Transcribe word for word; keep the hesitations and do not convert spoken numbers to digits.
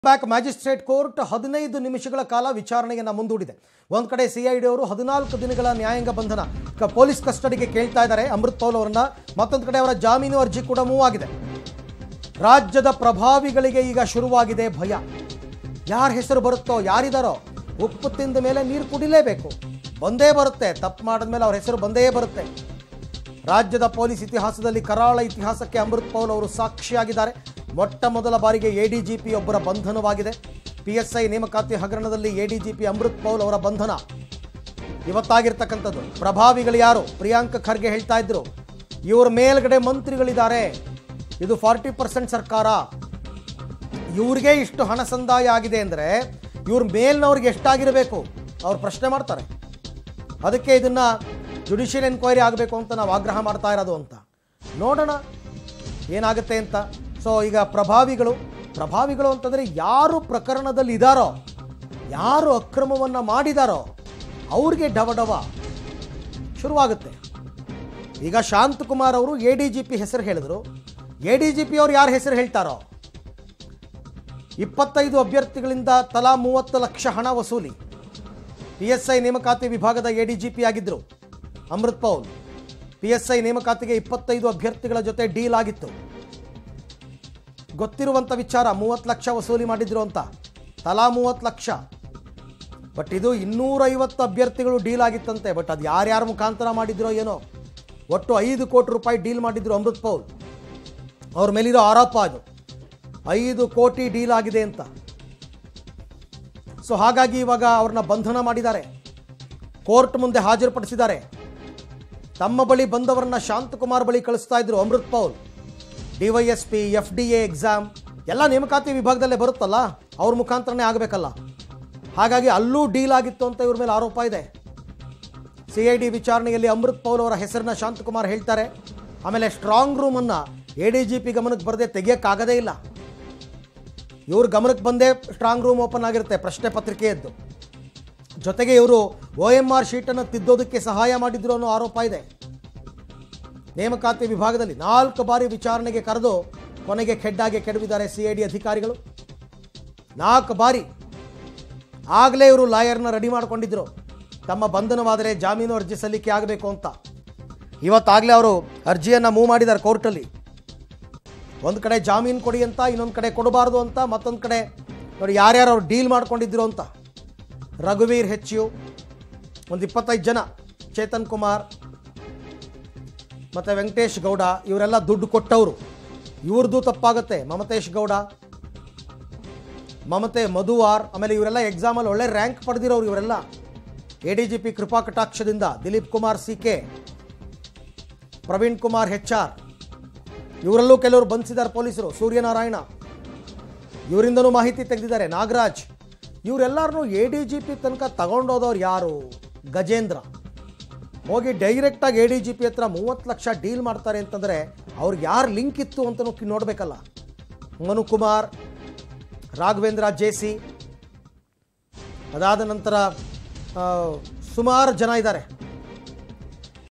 Back magistrate court ಹದಿನೈದು ನಿಮಿಷಗಳ ಕಾಲ ವಿಚಾರಣೆಯನ್ನು ಮುಂದೂಡಿದೆ. ಒಂದು ಕಡೆ ಸಿಐಡಿ ಅವರು ಹದಿನಾಲ್ಕು ದಿನಗಳ ನ್ಯಾಯಾಂಗ ಬಂಧನ ಪೊಲೀಸ್ ಕಸ್ಟಡಿಗೆ ಕೇಳ್ತಾ ಇದ್ದಾರೆ ಅಮೃತ್ ಪೌಲ್ ಅವರನ್ನ. ಮತ್ತೊಂದು ಕಡೆ ಅವರ ಜಾಮೀನು ಅರ್ಜಿ ಕೂಡ ಮೂವ್ ಆಗಿದೆ. ರಾಜ್ಯದ ಪ್ರಭಾವಿಗಳಿಗೆ ಈಗ ಶುರುವಾಗಿದೆ ಭಯ. ಯಾರ ಹೆಸರು ಬರುತ್ತೋ, ಯಾರಿದಾರೋ, ಉಪ್ಪು ತಿಂದ ಮೇಲೆ ನೀರು ಕುಡಿಲೇಬೇಕು, ಬಂದೇ ಬರುತ್ತೆ. ತಪ್ಪು ಮಾಡಿದ್ಮೇಲೆ ಅವ್ರ ಹೆಸರು ಬಂದೇ ಬರುತ್ತೆ. ರಾಜ್ಯದ ಪೊಲೀಸ್ ಇತಿಹಾಸದಲ್ಲಿ ಕರಾಳ ಇತಿಹಾಸಕ್ಕೆ ಅಮೃತ್ ಪೌಲ್ ಅವರು ಸಾಕ್ಷಿಯಾಗಿದ್ದಾರೆ. ಮೊಟ್ಟ ಮೊದಲ ಬಾರಿಗೆ ಎಡಿಜಿಪಿ ಒಬ್ಬರ ಬಂಧನವಾಗಿದೆ. ಪಿಎಸ್ಐ ನೇಮಕಾತಿ ಹಗರಣದಲ್ಲಿ ಎಡಿಜಿಪಿ ಅಮೃತ್ ಪೌಲ್ ಅವರ ಬಂಧನ ಇವತ್ತಾಗಿರ್ತಕ್ಕಂಥದ್ದು. ಪ್ರಭಾವಿಗಳು ಯಾರು? ಪ್ರಿಯಾಂಕ್ ಖರ್ಗೆ ಹೇಳ್ತಾ ಇದ್ರು, ಇವ್ರ ಮೇಲ್ಗಡೆ ಮಂತ್ರಿಗಳಿದ್ದಾರೆ, ಇದು ಫಾರ್ಟಿ ಪರ್ಸೆಂಟ್ ಸರ್ಕಾರ, ಇವ್ರಿಗೆ ಇಷ್ಟು ಹಣ ಸಂದಾಯ ಆಗಿದೆ ಅಂದರೆ ಇವ್ರ ಮೇಲ್ನವ್ರಿಗೆ ಎಷ್ಟಾಗಿರಬೇಕು ಅವ್ರು ಪ್ರಶ್ನೆ ಮಾಡ್ತಾರೆ. ಅದಕ್ಕೆ ಇದನ್ನ ಜುಡಿಷಿಯಲ್ ಎನ್ಕ್ವೈರಿ ಆಗಬೇಕು ಅಂತ ನಾವು ಆಗ್ರಹ ಮಾಡ್ತಾ ಇರೋದು ಅಂತ. ನೋಡೋಣ ಏನಾಗುತ್ತೆ ಅಂತ. ಸೊ ಈಗ ಪ್ರಭಾವಿಗಳು ಪ್ರಭಾವಿಗಳು ಅಂತಂದರೆ ಯಾರು ಪ್ರಕರಣದಲ್ಲಿ ಇದ್ದಾರೋ, ಯಾರು ಅಕ್ರಮವನ್ನು ಮಾಡಿದಾರೋ ಅವ್ರಿಗೆ ಡವಡವ ಶುರುವಾಗುತ್ತೆ. ಈಗ ಶಾಂತಕುಮಾರ್ ಅವರು ಎ ಡಿ ಜಿ ಪಿ ಹೆಸರು ಹೇಳಿದ್ರು. ಎ ಡಿ ಜಿ ಪಿ ಅವ್ರು ಯಾರ ಹೆಸರು ಹೇಳ್ತಾರೋ, ಇಪ್ಪತ್ತೈದು ಅಭ್ಯರ್ಥಿಗಳಿಂದ ತಲಾ ಮೂವತ್ತು ಲಕ್ಷ ಹಣ ವಸೂಲಿ. ಪಿ ಎಸ್ ಐ ನೇಮಕಾತಿ ವಿಭಾಗದ ಎ ಡಿ ಜಿ ಪಿ ಆಗಿದ್ದರು Amrit Paul. P S I ನೇಮಕಾತಿಗೆ ಇಪ್ಪತ್ತೈದು ಅಭ್ಯರ್ಥಿಗಳ ಜೊತೆ ಡೀಲ್ ಆಗಿತ್ತು. ಗೊತ್ತಿರುವಂಥ ವಿಚಾರ, ಮೂವತ್ತು ಲಕ್ಷ ವಸೂಲಿ ಮಾಡಿದ್ರು ಅಂತ, ತಲಾ ಮೂವತ್ತು ಲಕ್ಷ. ಬಟ್ ಇದು ಇನ್ನೂರೈವತ್ತು ಅಭ್ಯರ್ಥಿಗಳು ಡೀಲ್ ಆಗಿತ್ತಂತೆ. ಬಟ್ ಅದು ಯಾರ್ಯಾರ ಮುಖಾಂತರ ಮಾಡಿದ್ರೋ ಏನೋ, ಒಟ್ಟು ಐದು ಕೋಟಿ ರೂಪಾಯಿ ಡೀಲ್ ಮಾಡಿದ್ರು ಅಮೃತ್ ಪೌಲ್. ಅವ್ರ ಮೇಲಿರೋ ಆರೋಪ ಅದು, ಐದು ಕೋಟಿ ಡೀಲ್ ಆಗಿದೆ ಅಂತ. ಸೊ ಹಾಗಾಗಿ ಇವಾಗ ಅವ್ರನ್ನ ಬಂಧನ ಮಾಡಿದ್ದಾರೆ, ಕೋರ್ಟ್ ಮುಂದೆ ಹಾಜರುಪಡಿಸಿದ್ದಾರೆ. ತಮ್ಮ ಬಳಿ ಬಂದವರನ್ನ ಶಾಂತಕುಮಾರ್ ಬಳಿ ಕಳಿಸ್ತಾ ಇದ್ರು Amrit Paul. D Y S P, F D A exam ಎಲ್ಲ ನೇಮಕಾತಿ ವಿಭಾಗದಲ್ಲೇ ಬರುತ್ತಲ್ಲ, ಅವ್ರ ಮುಖಾಂತರನೇ ಆಗಬೇಕಲ್ಲ. ಹಾಗಾಗಿ ಅಲ್ಲೂ ಡೀಲ್ ಆಗಿತ್ತು ಅಂತ ಇವ್ರ ಮೇಲೆ ಆರೋಪ ಇದೆ. ಸಿ ಐ ಡಿ ವಿಚಾರಣೆಯಲ್ಲಿ ಅಮೃತ್ ಪೌಲ್ ಅವರ ಹೆಸರನ್ನ ಶಾಂತಕುಮಾರ್ ಹೇಳ್ತಾರೆ. ಆಮೇಲೆ ಸ್ಟ್ರಾಂಗ್ ರೂಮನ್ನು ಎ ಡಿ ಜಿ ಪಿ ಗಮನಕ್ಕೆ ಬರದೆ ತೆಗಿಯೋಕ್ಕಾಗದೇ ಇಲ್ಲ. ಇವ್ರ ಗಮನಕ್ಕೆ ಬಂದೇ ಸ್ಟ್ರಾಂಗ್ ರೂಮ್ ಓಪನ್ ಆಗಿರುತ್ತೆ ಪ್ರಶ್ನೆ ಪತ್ರಿಕೆಯದ್ದು. ಜೊತೆಗೆ ಇವರು ಒ ಎಮ್ ಆರ್ ಶೀಟನ್ನು ತಿದ್ದೋದಕ್ಕೆ ಸಹಾಯ ಮಾಡಿದ್ರು ಅನ್ನೋ ಆರೋಪ ಇದೆ. ನೇಮಕಾತಿ ವಿಭಾಗದಲ್ಲಿ ನಾಲ್ಕು ಬಾರಿ ವಿಚಾರಣೆಗೆ ಕರೆದು ಕೊನೆಗೆ ಕೆಡ್ಡಾಗೆ ಕೆಡವಿದ್ದಾರೆ ಸಿ ಐ ಡಿ ಅಧಿಕಾರಿಗಳು. ನಾಲ್ಕು ಬಾರಿ ಆಗಲೇ ಇವರು ಲಾಯರ್ನ ರೆಡಿ ಮಾಡಿಕೊಂಡಿದ್ರು, ತಮ್ಮ ಬಂಧನವಾದರೆ ಜಾಮೀನು ಅರ್ಜಿ ಸಲ್ಲಿಕೆ ಆಗಬೇಕು ಅಂತ. ಇವತ್ತಾಗಲೇ ಅವರು ಅರ್ಜಿಯನ್ನು ಮೂವ್ ಮಾಡಿದ್ದಾರೆ ಕೋರ್ಟಲ್ಲಿ. ಒಂದು ಕಡೆ ಜಾಮೀನು ಕೊಡಿ ಅಂತ, ಇನ್ನೊಂದು ಕಡೆ ಕೊಡಬಾರ್ದು ಅಂತ, ಮತ್ತೊಂದು ಕಡೆ ನೋಡಿ ಯಾರ್ಯಾರು ಅವ್ರು ಡೀಲ್ ಮಾಡ್ಕೊಂಡಿದ್ರು ಅಂತ. ರಘುವೀರ್ ಹೆಚ್ ಯು, ಒಂದು ಇಪ್ಪತ್ತೈದು ಜನ, ಚೇತನ್ ಕುಮಾರ್ ಮತ್ತು ವೆಂಕಟೇಶ್ ಗೌಡ, ಇವರೆಲ್ಲ ದುಡ್ಡು ಕೊಟ್ಟವರು. ಇವ್ರದ್ದು ತಪ್ಪಾಗುತ್ತೆ. ಮಮತೇಶ್ ಗೌಡ, ಮಮತೆ ಮಧುವಾರ್, ಆಮೇಲೆ ಇವರೆಲ್ಲ ಎಕ್ಸಾಮಲ್ಲಿ ಒಳ್ಳೆ ರ್ಯಾಂಕ್ ಪಡೆದಿರೋರು ಇವರೆಲ್ಲ. ಎ ಡಿ ಜಿ ಪಿ ಕೃಪಾ ಕಟಾಕ್ಷದಿಂದ Dilip Kumar C K, Praveen Kumar H R, ಇವರಲ್ಲೂ ಕೆಲವರು ಬಂಧಿಸಿದ್ದಾರೆ ಪೊಲೀಸರು. ಸೂರ್ಯನಾರಾಯಣ, ಇವರಿಂದನೂ ಮಾಹಿತಿ ತೆಗೆದಿದ್ದಾರೆ. ನಾಗರಾಜ್, ಇವರೆಲ್ಲರನ್ನೂ ಎ ಡಿ ಜಿ ಪಿ ತನಕ ತಗೊಂಡೋದವ್ರು ಯಾರು? ಗಜೇಂದ್ರ ಹೋಗಿ ಡೈರೆಕ್ಟಾಗಿ ಎ ಡಿ ಜಿ ಪಿ ಹತ್ರ ಮೂವತ್ತು ಲಕ್ಷ ಡೀಲ್ ಮಾಡ್ತಾರೆ ಅಂತಂದರೆ ಅವ್ರಿಗೆ ಯಾರು ಲಿಂಕ್ ಇತ್ತು ಅಂತಲೂ ನೋಡಬೇಕಲ್ಲ. ಮನುಕುಮಾರ್, ರಾಘವೇಂದ್ರ ಜೆ ಸಿ, ಅದಾದ ನಂತರ ಸುಮಾರು ಜನ ಇದ್ದಾರೆ.